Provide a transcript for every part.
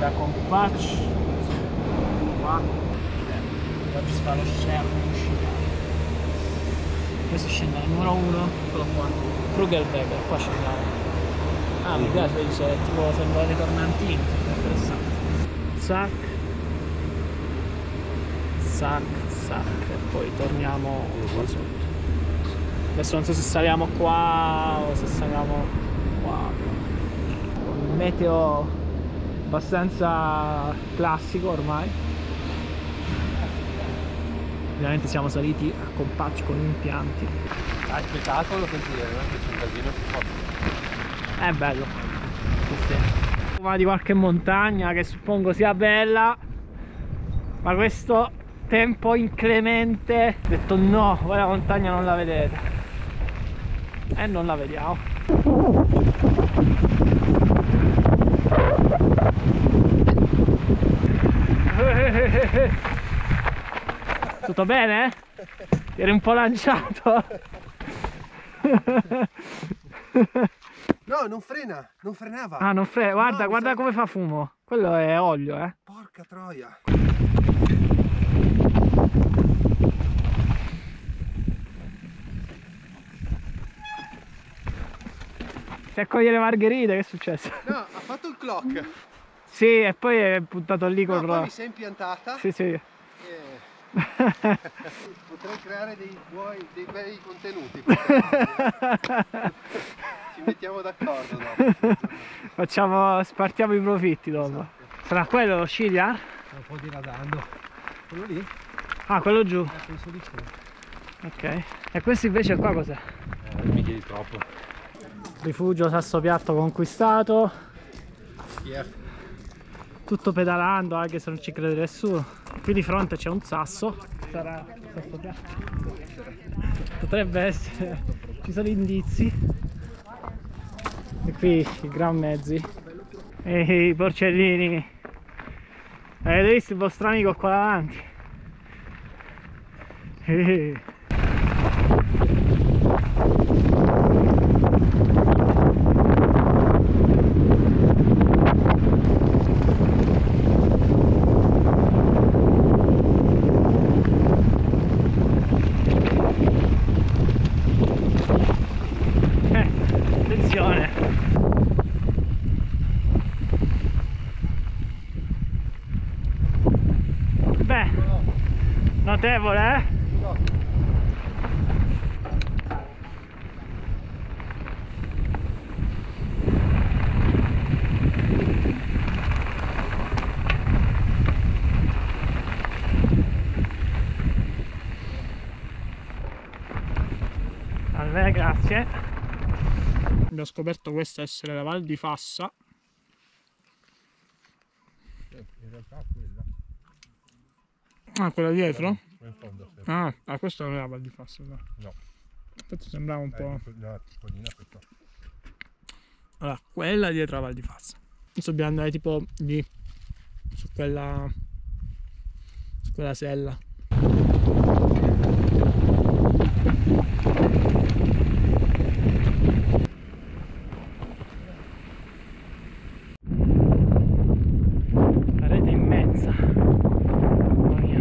da Compatch qua. Oggi si fa lo share in uscita. Poi si scende al numero 1, quello qua, Krugerberger, qua scendiamo. Ah, mi piace, vedi, c'è tipo sembra dei tornantini, interessante. Zac, zac, zac, e poi torniamo qua sotto. Adesso non so se saliamo qua o se saliamo qua. Un meteo abbastanza classico ormai. Ovviamente siamo saliti a Compatch con impianti. Ah, spettacolo così, veramente c'è un casino si fa. È bello. Sì. Di qualche montagna che suppongo sia bella, ma questo tempo inclemente, ho detto no, voi la montagna non la vedete. E non la vediamo. Tutto bene? Ti eri un po' lanciato? No, non frena, non frenava. Ah, non frega, guarda, No, guarda come fa fumo. Quello è olio, eh. Porca troia. Si accoglie le margherite, che è successo? No, ha fatto il clock. Sì, e poi è puntato lì No, con... poi mi sei impiantata. Sì, sì. Potrei creare dei bei contenuti. Ci mettiamo d'accordo dopo. Spartiamo i profitti dopo. Esatto. Sarà quello lo Sciliar? Sta un po' diradando. Quello lì? Ah, quello giù. Penso di sì. Ok. E questo invece qua cos'è? Mi chiedi troppo. Rifugio Sassopiatto conquistato. Yeah. Tutto pedalando anche se non ci crede nessuno. Qui di fronte c'è un sasso. Sarà Sassopiatto. Potrebbe essere. Ci sono indizi. E qui i gran mezzi. E i porcellini. Avete visto il vostro amico qua davanti? Attenzione. Beh, notevole, eh? Allora, grazie. Abbiamo scoperto questa essere la Val di Fassa. In realtà quella. Ah, quella dietro? In fondo, sì. Ah, questa non è la Val di Fassa, no? No. Infatti sembrava un po'... No, piccolina questa. Allora, quella dietro la Val di Fassa. Adesso dobbiamo andare tipo lì, su quella sella. La rete immensa. Mamma mia.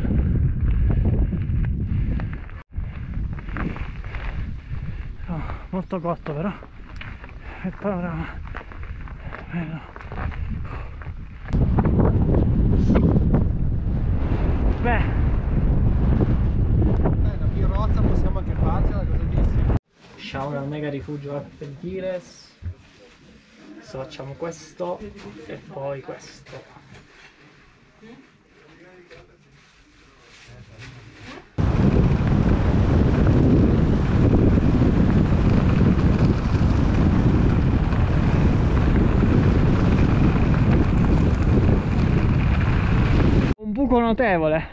Oh, molto cotto però. Il panorama. Bello. Beh, Una birrozza possiamo anche farcela, cosa dici? usciamo dal mega rifugio Argentires. Adesso facciamo questo e poi questo. Un buco notevole.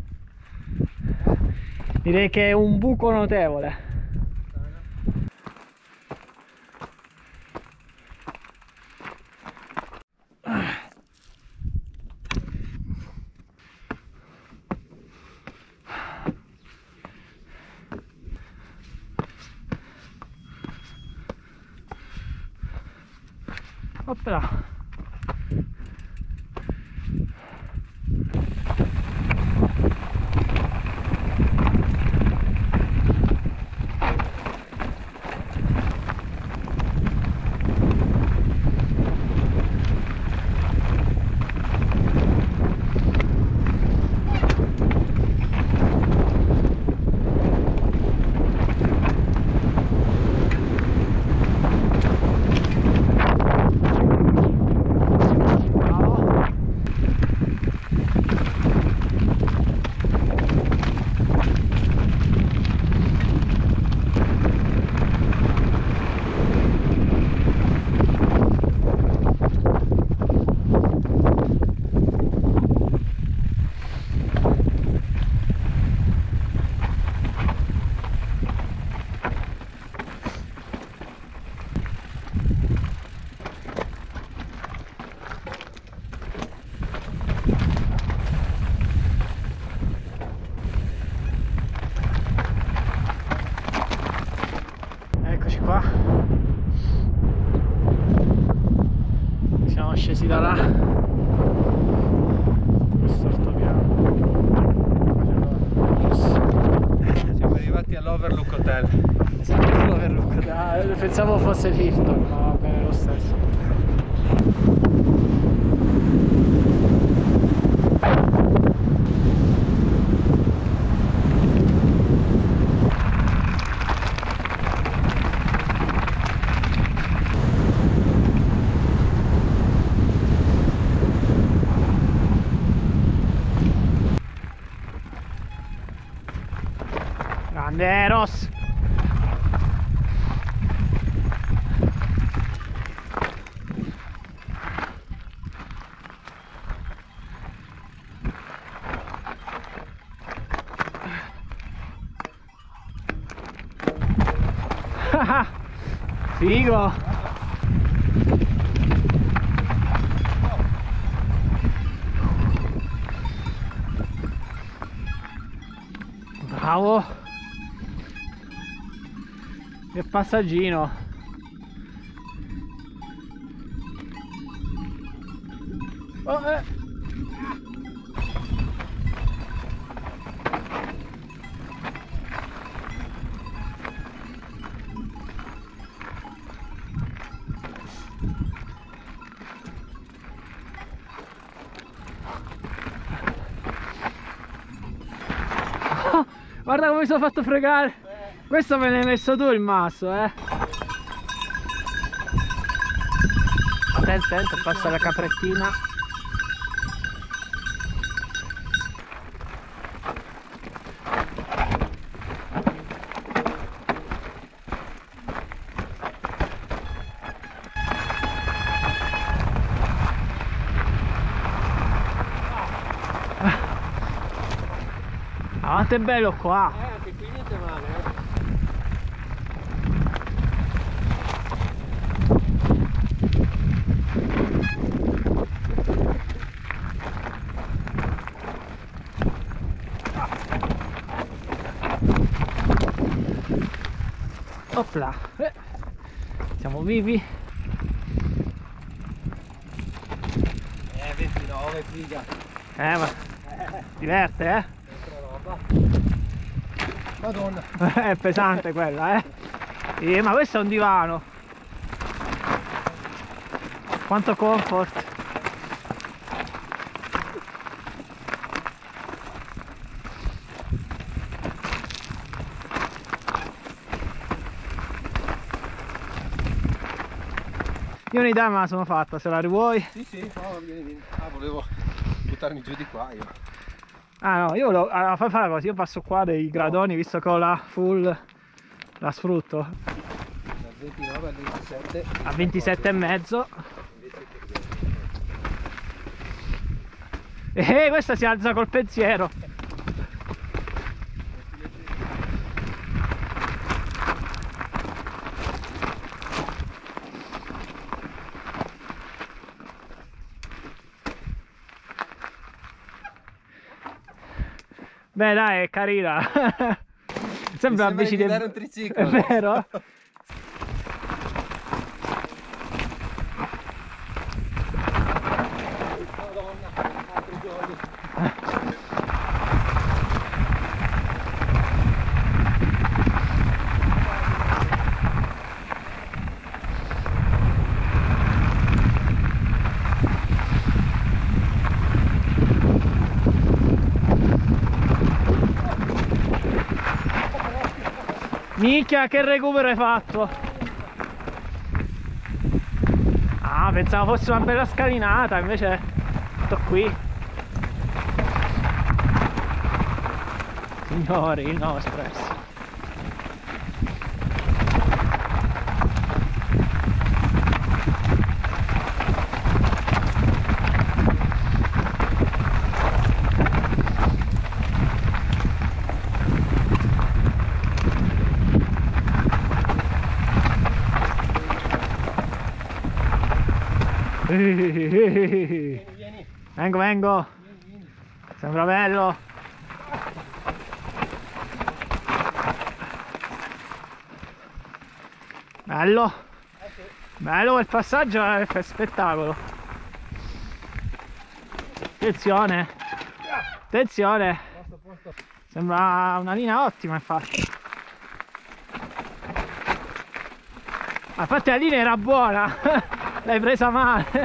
Direi che è un buco notevole. Oppla. Questo altopiano. Siamo arrivati all'Overlook Hotel. Esatto, l'Overlook. Pensavo fosse Hilton, ma va bene lo stesso. Grande Eros! Figo! Bravo! Che passaggino! Oh, Guarda come mi sono fatto fregare! Questo me l'hai messo tu il masso, eh! Attento, passa la caprettina. Quanto è bello qua! Anche qui niente male, Opla! Siamo vivi! 29 figa. Ma diverte, eh? Madonna. È pesante quella, ma questo è un divano. Quanto comfort. Io un'idea me la sono fatta, se la rivuoi? Sì, no, vieni. Ah, volevo buttarmi giù di qua io. Ah no, io allora, fai fare così, io passo qua dei gradoni, visto che ho la full, la sfrutto. Da 29 a 27. A 27 e mezzo. E questa si alza col pensiero. Beh dai, è carina. Sembra una bici di dare un triciclo. È vero? Madonna, altri giorni. Minchia, che recupero hai fatto! Ah, pensavo fosse una bella scalinata, invece sto qui. Signori, il nuovo espresso. Vieni. Vengo. Sembra bello. Bello. Bello quel passaggio, è spettacolo. Attenzione. Attenzione. Sembra una linea ottima, infatti. Ma infatti la linea era buona. L'hai presa male.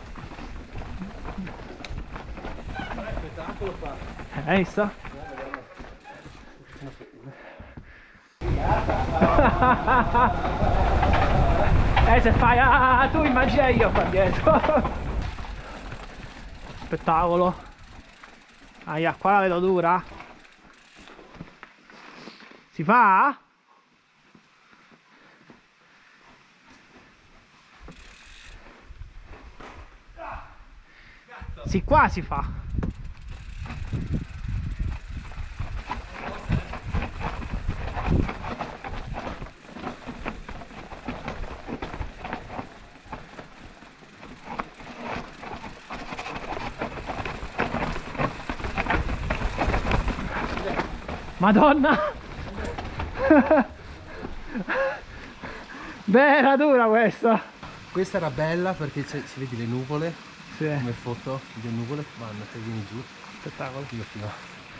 Hai visto? Se fai tu immagina io qua dietro. Spettacolo. Aia, qua la vedo dura. Si fa? Sì, qua si fa. Madonna! Beh, era dura questa! Questa era bella perché si vedi le nuvole, Sì. come foto, le nuvole vanno, te vieni giù. Spettacolo. Io fino.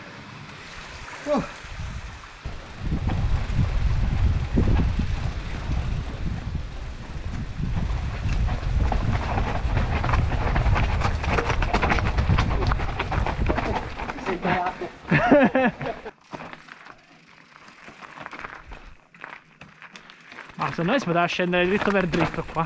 Ma secondo me si poteva scendere dritto per dritto qua.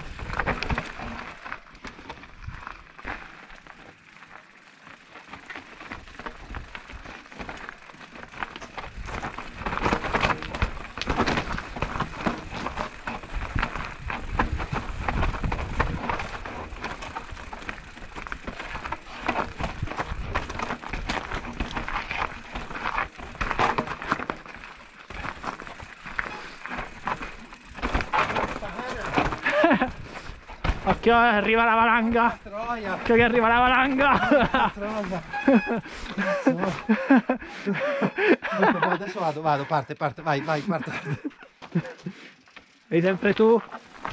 Occhio, arriva la valanga. Occhio che arriva la valanga. Adesso vado, parte, vai, parte. Vedi sempre tu.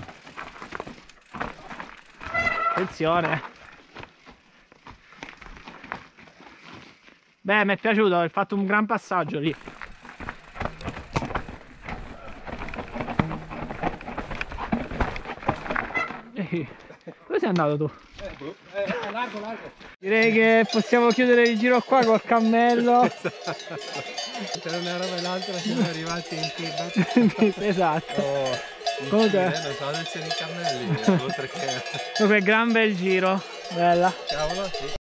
Attenzione. Beh, mi è piaciuto, hai fatto un gran passaggio lì. Dove sei andato tu? Largo. Direi che possiamo chiudere il giro qua col cammello. Tra una roba e l'altra siamo arrivati in Tibet. Esatto. Comunque non so dove siano i cammelli, oltre che. Comunque gran bel giro. Bella. Cavolo, sì.